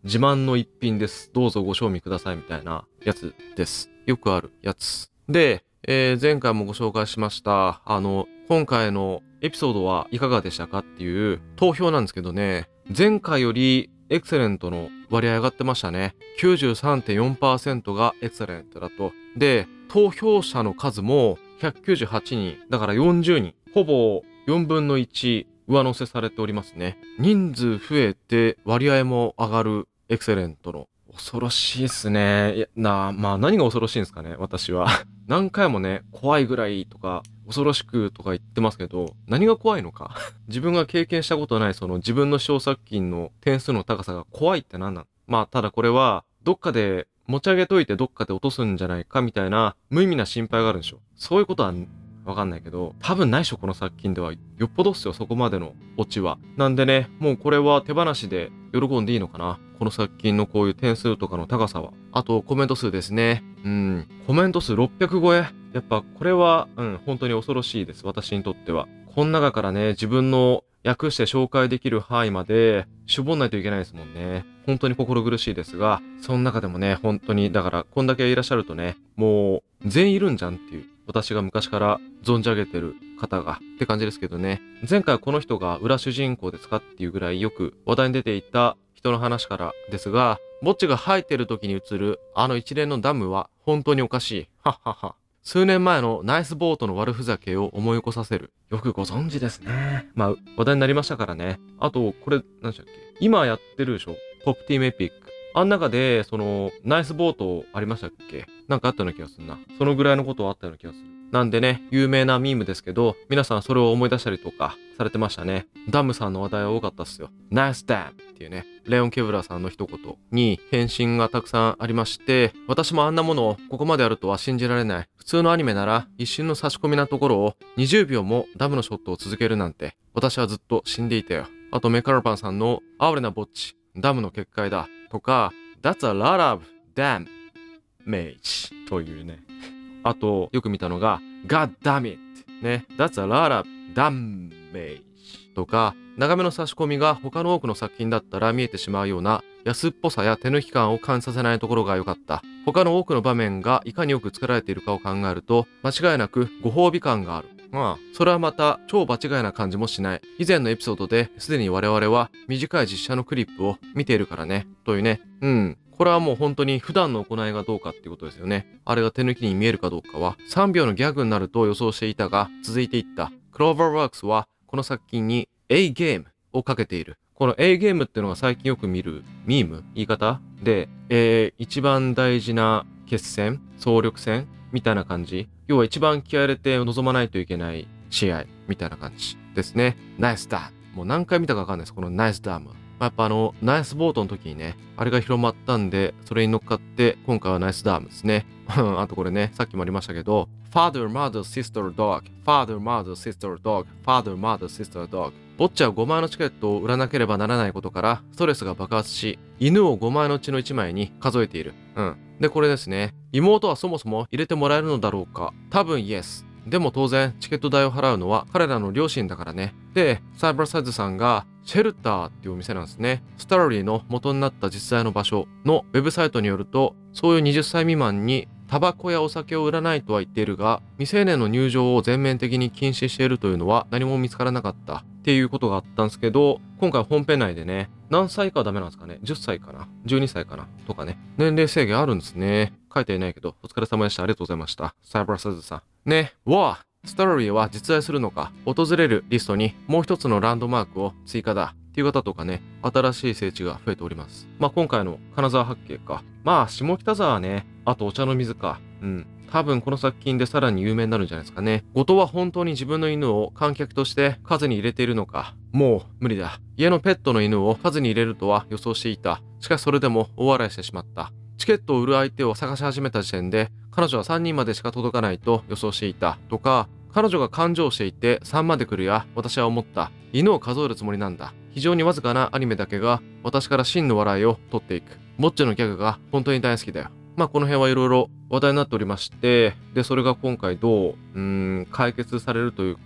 自慢の一品です。どうぞご賞味くださいみたいなやつです。よくあるやつ。で、前回もご紹介しました、今回のエピソードはいかがでしたかっていう投票なんですけどね、前回よりエクセレントの割合上がってましたね。93.4% がエクセレントだと。で、投票者の数も198人、だから40人。ほぼ4分の1上乗せされておりますね。人数増えて割合も上がるエクセレントの。恐ろしいっすね。いや、まあ何が恐ろしいんですかね、私は。何回もね、怖いぐらいとか、恐ろしくとか言ってますけど、何が怖いのか。自分が経験したことないその自分の小作品の点数の高さが怖いって何なの？まあただこれは、どっかで持ち上げといてどっかで落とすんじゃないかみたいな無意味な心配があるんでしょ。そういうことはわかんないけど、多分ないっしょ、この作品では。よっぽどっすよ、そこまでのオチは。なんでね、もうこれは手放しで喜んでいいのかな。この作品のこういう点数とかの高さは。あと、コメント数ですね。コメント数600超え。やっぱこれは、本当に恐ろしいです。私にとっては。この中からね、自分の訳して紹介できる範囲まで絞んないといけないですもんね。本当に心苦しいですが、その中でもね、本当に、だから、こんだけいらっしゃるとね、もう、全員いるんじゃんっていう。私が昔から存じ上げてる方がって感じですけどね。前回この人が裏主人公ですかっていうぐらいよく話題に出ていた人の話からですが、ぼっちが生えてる時に映るあの一連のダムは本当におかしい。はっはっは。数年前のナイスボートの悪ふざけを思い起こさせる。よくご存知ですね。まあ、話題になりましたからね。あと、これ、何でしたっけ？今やってるでしょ？ポップティームエピック。あん中で、ナイスボートありましたっけ？なんかあったような気がするな。そのぐらいのことはあったような気がする。なんでね、有名なミームですけど、皆さんそれを思い出したりとかされてましたね。ダムさんの話題は多かったっすよ。ナイスダムっていうね、レオン・ケブラーさんの一言に返信がたくさんありまして、私もあんなものをここまであるとは信じられない。普通のアニメなら一瞬の差し込みなところを20秒もダムのショットを続けるなんて、私はずっと死んでいたよ。あとメカラパンさんの哀れなぼっち、ダムの決壊だとか、That's a lot of damage というね。あと、よく見たのが、God damn it! ね。That's a lot of damage とか、長めの差し込みが他の多くの作品だったら見えてしまうような安っぽさや手抜き感を感じさせないところが良かった。他の多くの場面がいかによく作られているかを考えると、間違いなくご褒美感がある。まあ、それはまた超場違いな感じもしない。以前のエピソードですでに我々は短い実写のクリップを見ているからね。というね。これはもう本当に普段の行いがどうかっていうことですよね。あれが手抜きに見えるかどうかは3秒のギャグになると予想していたが続いていった。クローバーワークスはこの作品に A ゲームをかけている。この A ゲームっていうのが最近よく見るミーム言い方で、一番大事な決戦、総力戦みたいな感じ。要は一番気合入れて臨まないといけない試合みたいな感じですね。ナイスダム。もう何回見たかわかんないです。このナイスダム。やっぱナイスボートの時にね、あれが広まったんで、それに乗っかって、今回はナイスダムですね。あとこれね、さっきもありましたけど、Father, Mother, Sister, Dog Father, Mother, Sister, Dog Father, Mother, Sister, Dog ボッチャは5枚のチケットを売らなければならないことから、ストレスが爆発し、犬を5枚のうちの1枚に数えている。で、これですね。妹はそもそも入れてもらえるのだろうか？多分 Yes。でも当然、チケット代を払うのは彼らの両親だからね。で、サイバーサイズさんが、シェルターっていうお店なんですね。スタロリーの元になった実際の場所のウェブサイトによると、そういう20歳未満にタバコやお酒を売らないとは言っているが、未成年の入場を全面的に禁止しているというのは何も見つからなかったっていうことがあったんですけど、今回本編内でね、何歳かはダメなんですかね？ 10 歳かな ?12 歳かなとかね。年齢制限あるんですね。書いていないけど、お疲れ様でした。ありがとうございました。サイバーサイズさん。ね、ストロリーは実在するのか、訪れるリストにもう一つのランドマークを追加だっていう方とかね、新しい聖地が増えております。今回の金沢八景か。下北沢はね、あとお茶の水か。多分この作品でさらに有名になるんじゃないですかね。後藤は本当に自分の犬を観客として数に入れているのか。もう無理だ。家のペットの犬を数に入れるとは予想していた。しかしそれでも大笑いしてしまった。チケットを売る相手を探し始めた時点で、彼女は3人までしか届かないと予想していた。とか、彼女が感情していて3まで来るや、私は思った。犬を数えるつもりなんだ。非常にわずかなアニメだけが、私から真の笑いを取っていく。ぼっちのギャグが本当に大好きだよ。この辺はいろいろ話題になっておりまして、で、それが今回どう、解決されるというか、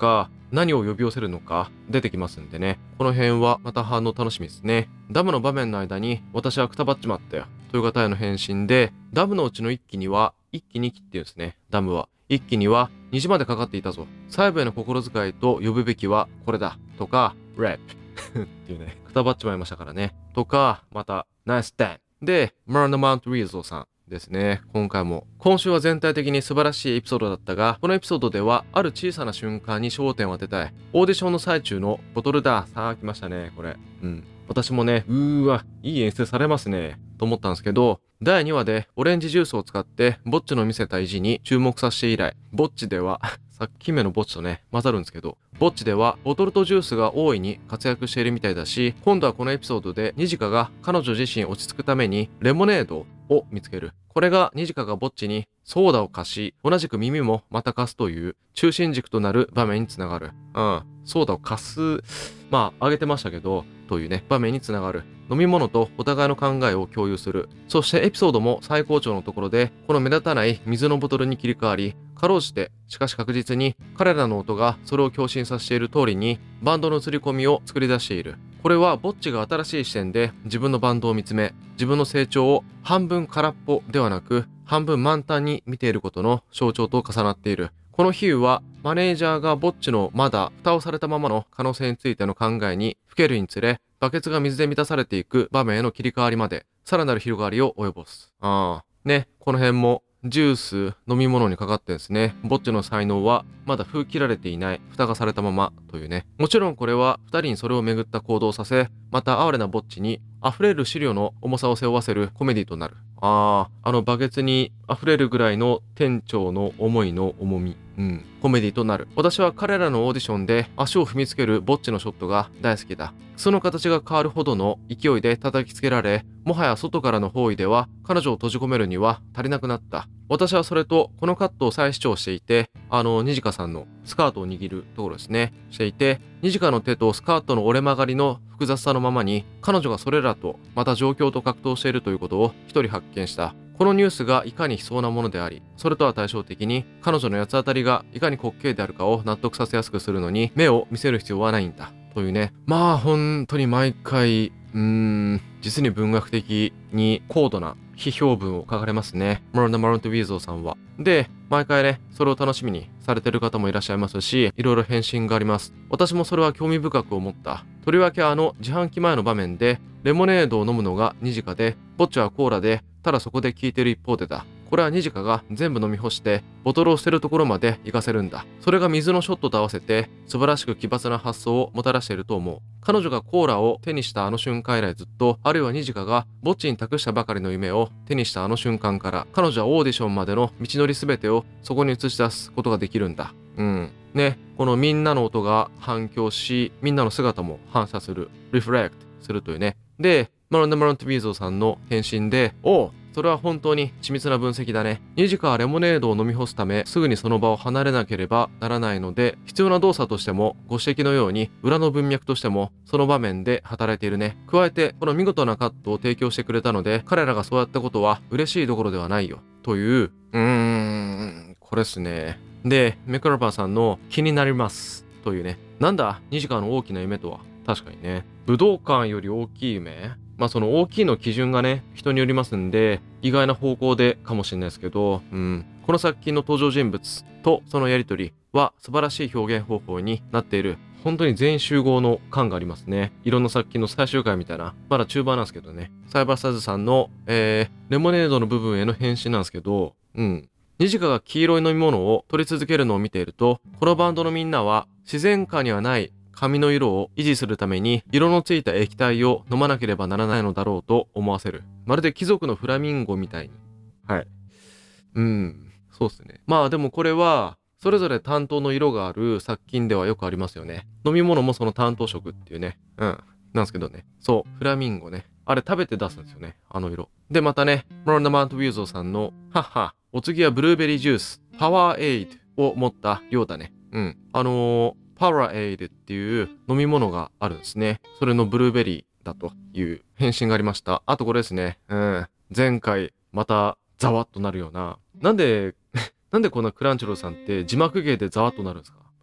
何を呼び寄せるのか出てきますんでね。この辺はまた反応楽しみですね。ダムの場面の間に私はくたばっちまったよという方への返信で、ダムのうちの1機には1機2機っていうんですね。ダムは1機には虹までかかっていたぞ。細部への心遣いと呼ぶべきはこれだとか、ラップっていうね、くたばっちまいましたからね。とか、またナイスダンで、マーナマウント・リーゾーさんですね。今週は全体的に素晴らしいエピソードだったが、このエピソードではある小さな瞬間に焦点を当てたい。オーディションの最中のボトルだ。さあ来ましたね、これ。私もね、いい演出されますね。と思ったんですけど、第2話でオレンジジュースを使ってボッチの見せた意地に注目させて以来、ボッチではさっき目のボッチとね、混ざるんですけど、ボッチではボトルとジュースが大いに活躍しているみたいだし、今度はこのエピソードでニジカが彼女自身落ち着くためにレモネードを見つける。これがニジカがボッチにソーダを貸し、同じく耳もまた貸すという中心軸となる場面につながる。ソーダを貸す、あげてましたけど、というね、場面につながる。飲み物とお互いの考えを共有する。そしてエピソードも最高潮のところで、この目立たない水のボトルに切り替わり、かろうじて、しかし確実に彼らの音がそれを共振させている通りに、バンドの映り込みを作り出している。これはボッチが新しい視点で自分のバンドを見つめ、自分の成長を半分空っぽではなく、半分満タンに見ていることの象徴と重なっている。この比喩は、マネージャーがボッチのまだ蓋をされたままの可能性についての考えにふけるにつれ、バケツが水で満たされていく場面への切り替わりまで、さらなる広がりを及ぼす。この辺も、ジュース、飲み物にかかってですね、ボッチの才能はまだ封切られていない、蓋がされたままというね。もちろんこれは二人にそれを巡った行動をさせ、また哀れなボッチに溢れる資料の重さを背負わせるコメディとなる。あのバケツに溢れるぐらいの店長の思いの重み。コメディとなる。私は彼らのオーディションで足を踏みつけるボッチのショットが大好きだ。その形が変わるほどの勢いで叩きつけられ、もはや外からの包囲では彼女を閉じ込めるには足りなくなった。私はそれとこのカットを再視聴していて、ニジカさんのスカートを握るところですね。していて、ニジカの手とスカートの折れ曲がりの複雑さのままに、彼女がそれらとまた状況と格闘しているということを一人発見した。このニュースがいかに悲壮なものであり、それとは対照的に彼女の八つ当たりがいかに滑稽であるかを納得させやすくするのに目を見せる必要はないんだ。というね。本当に毎回、実に文学的に高度な批評文を書かれますね。マロンダ・マロント・ウィーゾーさんは。で、毎回ね、それを楽しみにされてる方もいらっしゃいますし、いろいろ返信があります。私もそれは興味深く思った。とりわけ自販機前の場面で、レモネードを飲むのがニジカで、ボッチはコーラで、ただそこで聞いてる一方でだ。これはニジカが全部飲み干して、ボトルを捨てるところまで行かせるんだ。それが水のショットと合わせて、素晴らしく奇抜な発想をもたらしていると思う。彼女がコーラを手にしたあの瞬間以来ずっと、あるいはニジカがボッチに託したばかりの夢を手にしたあの瞬間から、彼女はオーディションまでの道のりすべてをそこに映し出すことができるんだ。このみんなの音が反響し、みんなの姿も反射する、リフレクトするというね。で、マロン・ト・ビーゾーさんの返信で、それは本当に緻密な分析だね。ニジカはレモネードを飲み干すため、すぐにその場を離れなければならないので、必要な動作としても、ご指摘のように、裏の文脈としても、その場面で働いているね。加えて、この見事なカットを提供してくれたので、彼らがそうやったことは嬉しいどころではないよ。という、これっすね。で、メクラバーさんの気になります。というね。なんだ、ニジカの大きな夢とは。確かにね。武道館より大きい夢？その大きいの基準がね、人によりますんで、意外な方向でかもしれないですけど、この作品の登場人物とそのやりとりは素晴らしい表現方法になっている。本当に全員集合の感がありますね。いろんな作品の最終回みたいな。まだ中盤なんですけどね。サイバースターズさんの、レモネードの部分への返信なんですけど、ニジカが黄色い飲み物を取り続けるのを見ていると、このバンドのみんなは自然界にはない髪の色を維持するために色のついた液体を飲まなければならないのだろうと思わせる。まるで貴族のフラミンゴみたいに。はい。そうですね。でもこれはそれぞれ担当の色がある作品ではよくありますよね。飲み物もその担当色っていうね。なんですけどね。そう、フラミンゴね。あれ食べて出すんですよね。あの色。で、またね、マロンダ・マウント・ウィーゾーさんの、お次はブルーベリージュース、パワーエイドを持った量だね。パワーエイドっていう飲み物があるんですね。それのブルーベリーだという返信がありました。あとこれですね。前回またザワッとなるような。なんでこんなクランチョロさんって字幕芸でザワッとなるんですか？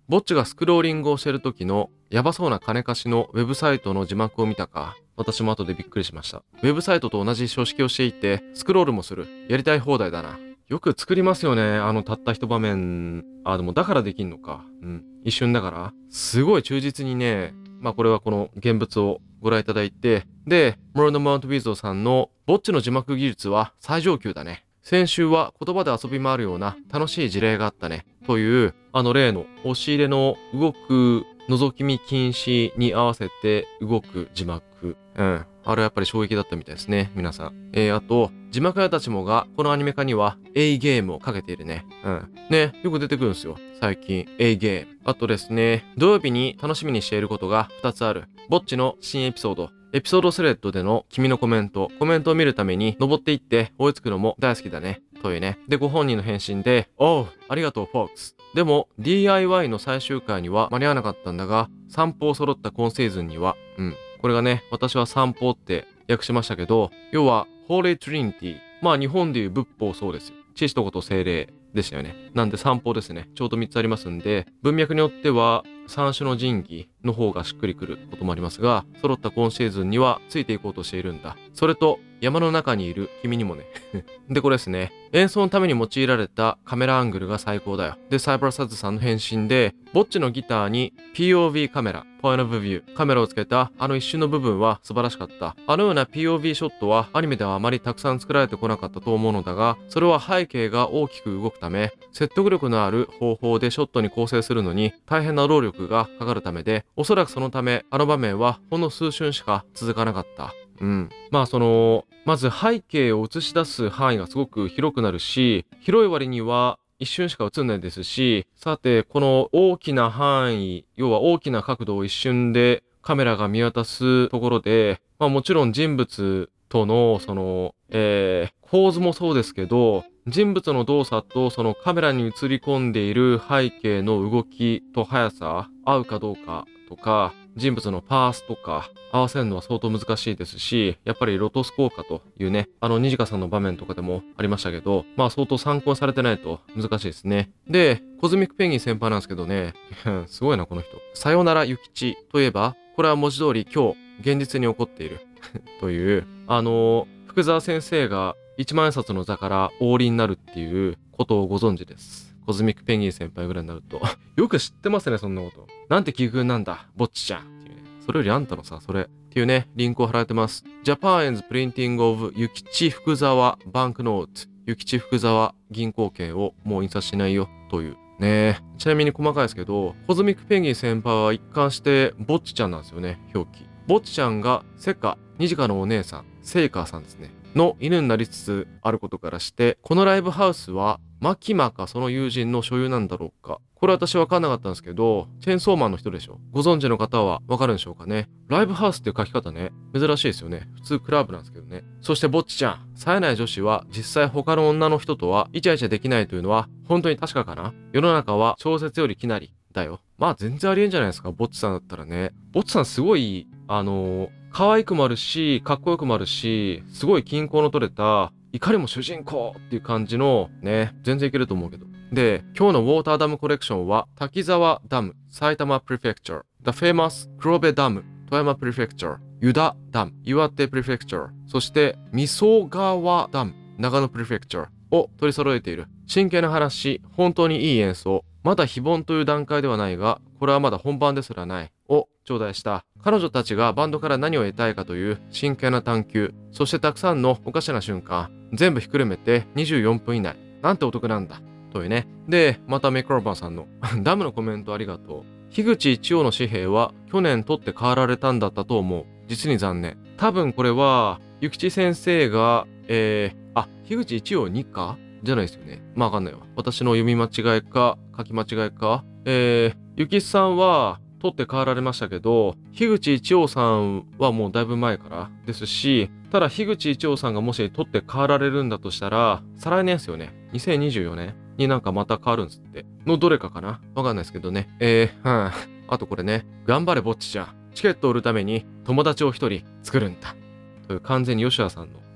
ぼっちがスクローリングをしてる時のやばそうな金貸しのウェブサイトの字幕を見たか。私も後でびっくりしました。ウェブサイトと同じ書式をしていて、スクロールもする。やりたい放題だな。よく作りますよね。たった一場面。でもだからできんのか。一瞬だから。すごい忠実にね、これはこの現物をご覧いただいて、で、モロノ・マウント・ウィズオさんのぼっちの字幕技術は最上級だね。先週は言葉で遊び回るような楽しい事例があったね。という、例の押し入れの動く覗き見禁止に合わせて動く字幕。あれやっぱり衝撃だったみたいですね、皆さん。あと、字幕屋たちもが、このアニメ化には A ゲームをかけているね。ね、よく出てくるんですよ。最近、A ゲーム。あとですね、土曜日に楽しみにしていることが2つある。ぼっちの新エピソード。エピソードスレッドでの君のコメントを見るために登っていって追いつくのも大好きだね。というね。で、ご本人の返信で、おう、ありがとう、フォックス。でも、DIY の最終回には間に合わなかったんだが、散歩を揃った今シーズンには、これがね、私は散歩って訳しましたけど、要は、ホーリートリニティ。日本でいう仏法そうですよ。父と子と精霊でしたよね。なんで散歩ですね。ちょうど3つありますんで、文脈によっては、三種の神器の方がしっくりくることもありますが、揃った今シーズンにはついていこうとしているんだ。それと、山の中にいる君にもね。で、これですね。演奏のために用いられたカメラアングルが最高だよ。で、サイバーサッズさんの返信で、ぼっちのギターに POV カメラ、ポイントオブビュー、カメラをつけた一瞬の部分は素晴らしかった。あのような POV ショットはアニメではあまりたくさん作られてこなかったと思うのだが、それは背景が大きく動くため、説得力のある方法でショットに構成するのに大変な労力がかかるためで、おそらくそのため、あの場面はほんの数瞬しか続かなかった。まず背景を映し出す範囲がすごく広くなるし、広い割には一瞬しか映んないですし、さて、この大きな範囲、要は大きな角度を一瞬でカメラが見渡すところで、もちろん人物との構図もそうですけど、人物の動作とそのカメラに映り込んでいる背景の動きと速さ、合うかどうかとか、人物のパースとか合わせるのは相当難しいですし、やっぱりロトス効果というね、ニジカさんの場面とかでもありましたけど、相当参考されてないと難しいですね。で、コズミックペンギン先輩なんですけどね、すごいなこの人。さよならゆきちといえば、これは文字通り今日現実に起こっているという、福沢先生が一万円札の座から王林になるっていうことをご存知です。コズミックペンギン先輩ぐらいになると。よく知ってますね、そんなこと。なんて奇遇なんだ、ぼっちちゃん。っていうね。それよりあんたのさ、それ。っていうね、リンクを貼られてます。Japan's Printing of 諭吉福沢バンクノート。諭吉福沢銀行券をもう印刷しないよ。という。ねちなみに細かいですけど、コズミックペンギン先輩は一貫してぼっちちゃんなんですよね、表記。ぼっちちゃんがセカ、ニジカのお姉さん、セイカーさんですね。の犬になりつつあることからして、このライブハウスはマキマかその友人の所有なんだろうか。これ私分かんなかったんですけど、チェーンソーマンの人でしょ。ご存知の方は分かるんでしょうかね。ライブハウスっていう書き方ね、珍しいですよね。普通クラブなんですけどね。そしてぼっちちゃん、冴えない女子は実際他の女の人とはイチャイチャできないというのは本当に確かかな。世の中は小説よりきなりだよ。全然ありえんじゃないですか、ぼっちさんだったらね。ぼっちさんすごい、可愛くもあるし、かっこよくもあるし、すごい均衡の取れた、いかにも主人公っていう感じの、ね、全然いけると思うけど。で、今日のウォーターダムコレクションは、滝沢ダム、埼玉プレフェクチャー、The Famous 黒部ダム、富山プレフェクチャー、湯田ダム、岩手プレフェクチャー、そして味噌川ダム、長野プレフェクチャーを取り揃えている。真剣な話、本当にいい演奏。まだ非凡という段階ではないが、これはまだ本番ですらない。を頂戴した。彼女たちがバンドから何を得たいかという真剣な探求、そしてたくさんのおかしな瞬間、全部ひっくるめて24分以内。なんてお得なんだ。というね。で、またメイクローバーさんのダムのコメントありがとう。樋口一葉の紙幣は去年取って代わられたんだったと思う。実に残念。多分これは、諭吉先生が、樋口一葉2かじゃないですよね。わかんないわ。私の読み間違いか、書き間違いか。諭吉さんは、取って代わられましたけど、樋口一葉さんはもうだいぶ前からですし、ただ樋口一葉さんがもし取って代わられるんだとしたら、再来年ですよね。2024年になんかまた変わるんですって。のどれかかなわかんないですけどね。あとこれね、頑張れぼっちちゃん。チケットを売るために友達を一人作るんだ。という完全に吉田さんの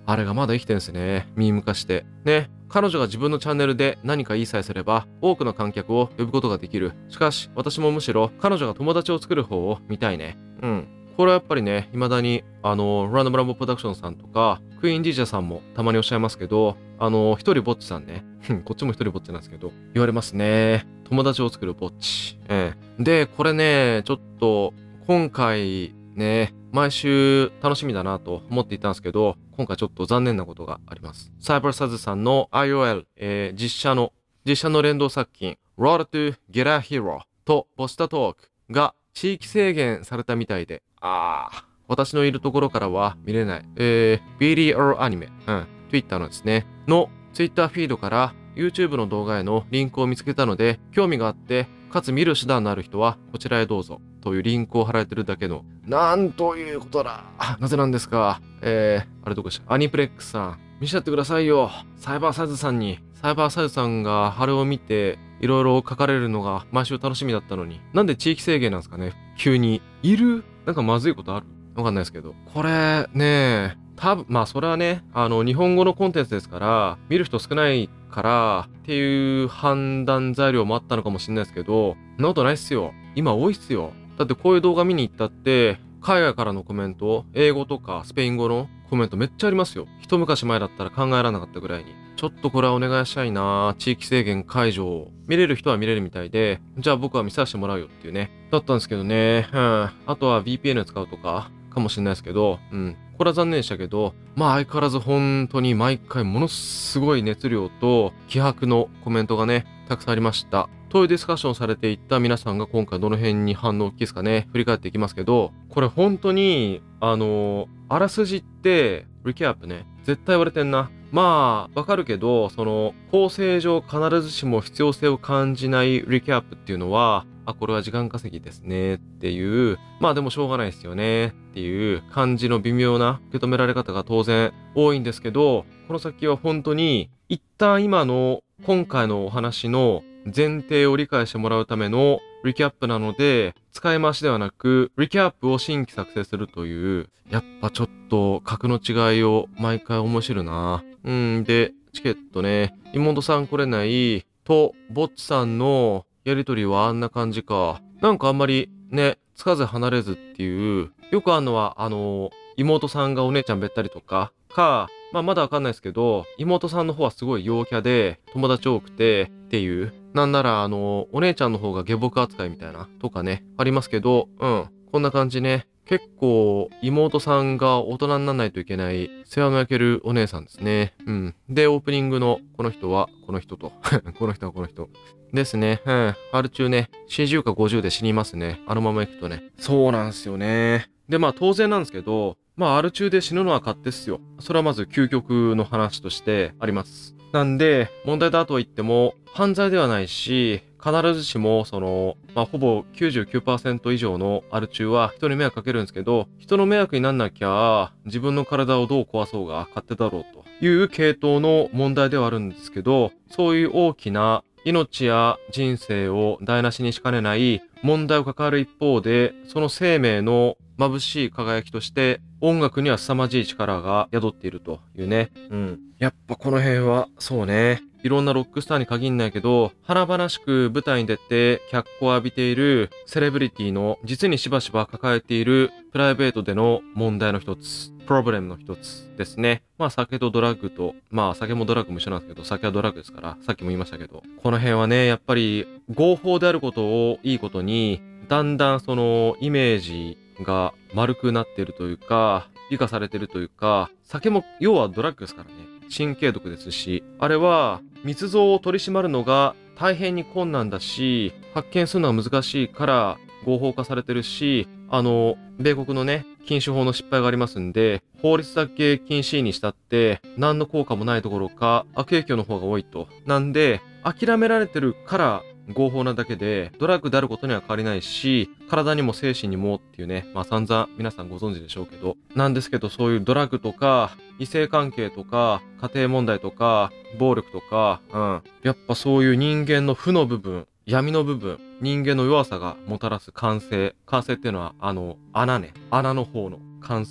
あれがまだ生きてんすね。ミーム化して。ね。彼女が自分のチャンネルで何か言いさえすれば、多くの観客を呼ぶことができる。しかし、私もむしろ彼女が友達を作る方を見たいね。うん。これはやっぱりね、未だに、ランドムランボプロダクションさんとか、クイーン DJ さんもたまにおっしゃいますけど、一人ぼっちさんね。こっちも一人ぼっちなんですけど、言われますね。友達を作るぼっち。で、これね、ちょっと、今回ね、毎週楽しみだなと思っていたんですけど、今回ちょっと残念なことがあります。サイバーサズさんの IOL、実写の連動作品、Road to Get a Hero とポスタトークが地域制限されたみたいで、私のいるところからは見れない。BDR アニメ、Twitter のですね、の Twitter フィードから YouTube の動画へのリンクを見つけたので、興味があって、かつ見る手段のある人はこちらへどうぞというリンクを貼られてるだけの、なんということだ。なぜなんですか。あれどこでしたアニプレックスさん、見せてってくださいよ。サイバーサイズさんに。サイバーサイズさんがあれを見て、いろいろ書かれるのが毎週楽しみだったのに、なんで地域制限なんですかね。急に。いるなんかまずいことあるわかんないですけど。これね、多分、まあそれはね、日本語のコンテンツですから、見る人少ないからっていう判断材料もあったのかもしれないですけど、そんなことないっすよ。今多いっすよ。だってこういう動画見に行ったって、海外からのコメント、英語とかスペイン語のコメントめっちゃありますよ。一昔前だったら考えられなかったぐらいに。ちょっとこれはお願いしたいな。地域制限解除を。見れる人は見れるみたいで、じゃあ僕は見させてもらうよっていうね。だったんですけどね。あとは VPN 使うとか、かもしれないですけど、これは残念でしたけど、まあ相変わらず本当に毎回ものすごい熱量と気迫のコメントがね、たくさんありました。というディスカッションされていった皆さんが今回どの辺に反応大きいですかね、振り返っていきますけど、これ本当に、あらすじって、リキャップね、絶対言われてんな。まあ、わかるけど、構成上必ずしも必要性を感じないリキャップっていうのは、これは時間稼ぎですねっていう、まあでもしょうがないですよねっていう感じの微妙な受け止められ方が当然多いんですけど、この先は本当に一旦今回のお話の前提を理解してもらうためのリキャップなので、使い回しではなく、リキャップを新規作成するという、やっぱちょっと格の違いを毎回面白いな。で、チケットね、妹さん来れないと、ぼっちさんのやりとりはあんな感じか。なんかあんまりね、つかず離れずっていう、よくあるのは、妹さんがお姉ちゃんべったりとか、まあまだわかんないですけど、妹さんの方はすごい陽キャで、友達多くてっていう、なんならお姉ちゃんの方が下僕扱いみたいな、とかね、ありますけど、こんな感じね。結構、妹さんが大人にならないといけない、世話の焼けるお姉さんですね。で、オープニングのこの人は、この人と。この人はこの人。ですね。R 中ね、40か50で死にますね。あのまま行くとね。そうなんすよね。で、まあ当然なんですけど、まあ R 中で死ぬのは勝手っすよ。それはまず究極の話としてあります。なんで、問題だとは言っても、犯罪ではないし、必ずしも、まあ、ほぼ 99% 以上のアル中は人に迷惑かけるんですけど、人の迷惑になんなきゃ、自分の体をどう壊そうが勝手だろうという系統の問題ではあるんですけど、そういう大きな命や人生を台無しにしかねない問題を抱える一方で、その生命の眩しい輝きとして音楽には凄まじい力が宿っているというね。やっぱこの辺は、そうね。いろんなロックスターに限んないけど、華々しく舞台に出て脚光を浴びているセレブリティの実にしばしば抱えているプライベートでの問題の一つ、プロブレムの一つですね。まあ酒とドラッグと、まあ酒もドラッグも一緒なんですけど、酒はドラッグですから、さっきも言いましたけど、この辺はね、やっぱり合法であることをいいことに、だんだんそのイメージが丸くなっているというか、美化されているというか、酒も要はドラッグですからね。神経毒ですし、あれは密造を取り締まるのが大変に困難だし、発見するのが難しいから合法化されてるし、米国のね、禁酒法の失敗がありますんで、法律だけ禁止にしたって何の効果もないどころか悪影響の方が多いと。なんで、諦められてるから合法なだけで、ドラッグであることには変わりないし、体にも精神にもっていうね、まあ散々皆さんご存知でしょうけど、なんですけどそういうドラッグとか、異性関係とか、家庭問題とか、暴力とか、やっぱそういう人間の負の部分、闇の部分、人間の弱さがもたらす感性。感性っていうのは、穴ね。穴の方の感性。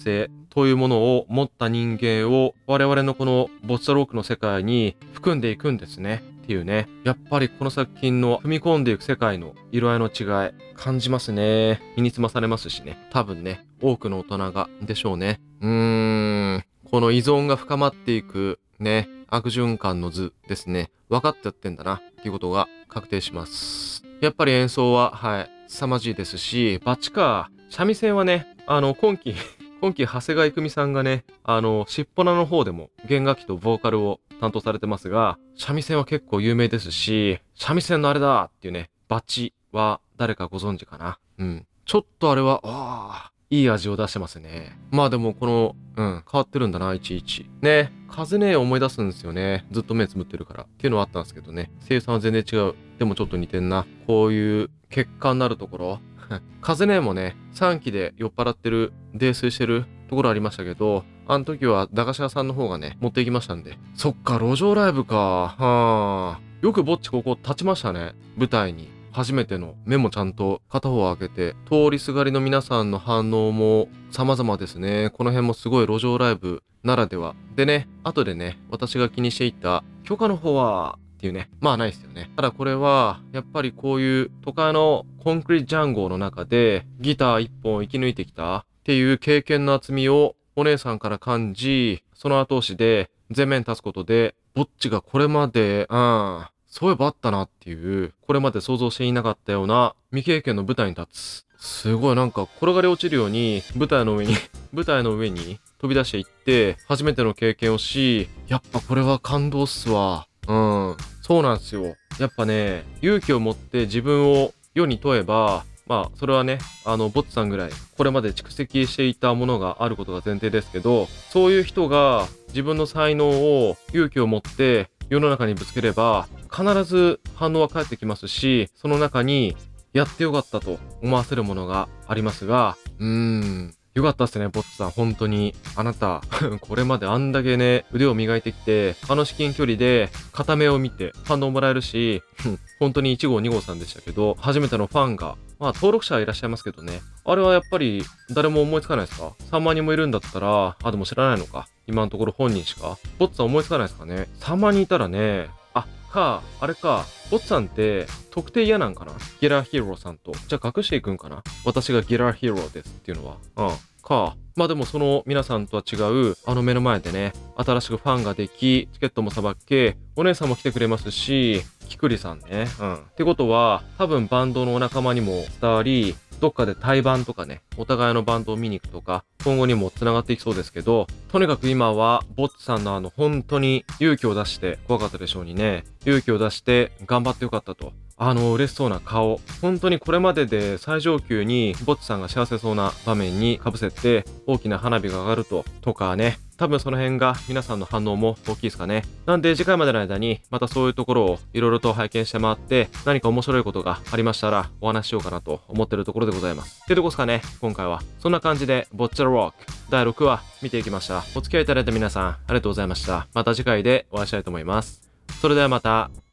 というものを持った人間を我々のこのボッチャロックの世界に含んでいくんですね。っていうね。やっぱりこの作品の踏み込んでいく世界の色合いの違い感じますね。身につまされますしね。多分ね、多くの大人がでしょうね。この依存が深まっていくね、悪循環の図ですね。分かっちゃってんだなっていうことが確定します。やっぱり演奏は、凄まじいですし、バチか、三味線はね、今期、長谷川郁美さんがね、しっぽなの方でも弦楽器とボーカルを担当されてますが、三味線は結構有名ですし、三味線のあれだっていうね、バチは誰かご存知かな。ちょっとあれは、いい味を出してますね。まあでもこの、変わってるんだな、いちいち。ね、風ね思い出すんですよね。ずっと目つぶってるから。っていうのはあったんですけどね。声優さんは全然違う。でもちょっと似てんな。こういう血管になるところ。風ねもね、3期で酔っ払ってる、泥酔してるところありましたけど、あの時は駄菓子屋さんの方がね、持っていきましたんで。そっか、路上ライブか。よくぼっちここ立ちましたね。舞台に。初めての目もちゃんと片方開けて、通りすがりの皆さんの反応も様々ですね。この辺もすごい路上ライブならでは。でね、後でね、私が気にしていた許可の方はっていうね、まあないですよね。ただこれは、やっぱりこういう都会のコンクリートジャンゴの中でギター一本生き抜いてきたっていう経験の厚みをお姉さんから感じ、その後押しで前面に立つことで、ぼっちがこれまで、そういえばあったなっていう、これまで想像していなかったような未経験の舞台に立つ。すごいなんか転がり落ちるように舞台の上に飛び出していって、初めての経験をし、やっぱこれは感動っすわ。そうなんですよ。やっぱね、勇気を持って自分を世に問えば、まあ、それはね、ボッツさんぐらい、これまで蓄積していたものがあることが前提ですけど、そういう人が自分の才能を勇気を持って世の中にぶつければ、必ず反応は返ってきますし、その中に、やってよかったと思わせるものがありますが、よかったっすね、ボッツさん。本当に。あなた、これまであんだけね、腕を磨いてきて、至近距離で、片目を見て、反応もらえるし、本当に1号2号さんでしたけど、初めてのファンが、まあ登録者はいらっしゃいますけどね。あれはやっぱり、誰も思いつかないですか？ 3 万人もいるんだったら、でも知らないのか。今のところ本人しか。ボッツさん思いつかないですかね。3万人いたらね、あれか、ボッツさんって、特定嫌なんかな？ギラーヒーローさんと。じゃあ隠していくんかな？私がギラーヒーローですっていうのは。まあでもその皆さんとは違う、目の前でね、新しくファンができ、チケットもさばけ、お姉さんも来てくれますし、キクリさんね。ってことは、多分バンドのお仲間にも伝わり、どっかで対バンとかね、お互いのバンドを見に行くとか、今後にも繋がっていきそうですけど、とにかく今は、ボッツさんの本当に勇気を出して、怖かったでしょうにね、勇気を出して頑張ってよかったと。嬉しそうな顔。本当にこれまでで最上級に、ボッツさんが幸せそうな場面に被せて、大きな花火が上がるとかね、多分その辺が皆さんの反応も大きいですかね。なんで次回までの間にまたそういうところをいろいろと拝見して回って何か面白いことがありましたらお話ししようかなと思ってるところでございます。ってとこですかね、今回は。そんな感じでボッチャロロック第6話見ていきました。お付き合いいただいた皆さんありがとうございました。また次回でお会いしたいと思います。それではまた。